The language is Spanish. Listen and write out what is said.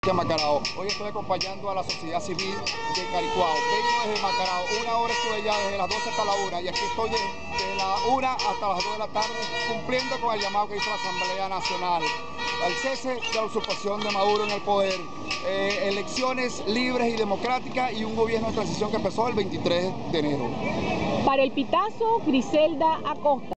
de Macarao. Hoy estoy acompañando a la sociedad civil de Caricuao. Vengo desde Macarao, 1 hora estuve ya desde las 12 hasta la 1 y aquí estoy desde la 1 hasta las 2 de la tarde cumpliendo con el llamado que hizo la Asamblea Nacional al cese de la usurpación de Maduro en el poder, elecciones libres y democráticas y un gobierno de transición que empezó el 23 de enero. Para El Pitazo, Griselda Acosta.